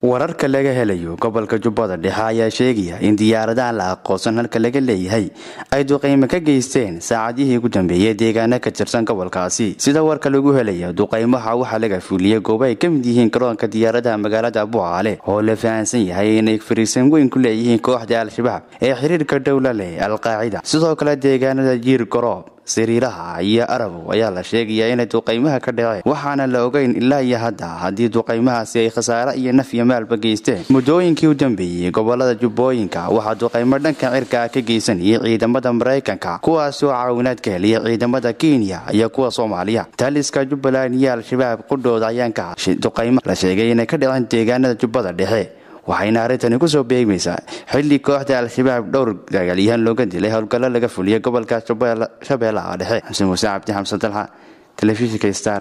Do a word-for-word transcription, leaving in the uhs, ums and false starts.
wararka laga helayo gobolka Jubbada Dhexe ayaa sheegaya in diyaaradaha la aqoonsan halka laga leeyahay ay duqeymo ka geysteen saacadihii ugu dambeeyay deegaanada ka tirsan gobolkaasi sida warka lagu helayo duqeymaha waxa laga fuliyay goobo ay ka mid yihiin garoonka diyaaradaha magaalada Bu'aale oo la fahansan yahay inay fariisan weyn ku leeyihiin kooxda Al-Shabaab ee xiriirka dawladda leh Al-Qaacida sidoo kale deegaanada Jiir Garoob sariiraha iyo Arabo ayaa la sheegay in duqeymaha ka dhacay waxaana la ogeyn ilaa iyo hadda hadii duqeymahaasi ay khasaare iyo naf iyo maalba geysteen mudooyinkii u dambeeyay gobolada Jubbooyinka waxa duqeymo dhanka cirka ka geysanayay ciidamada Mareykanka kuwaas oo caawinaad ka helay ciidamada Kenya iyo kuwa Soomaaliya taliska Jubbaland iyo Al-Shabaab qudhooda ayaan ka duqeymo la sheegay in ka dhaceen deegaanada Jubbada Dhexe waxayna arintani ku soo beegmaysaa xilli kooxda Al-Shabaab dhowr dagaalyahan looga dilay howlgalo laga fuliyay gobolka Shabeellaha Dhexe Xamse Muuse Cabdi Xamse Dalxa telefishinka Star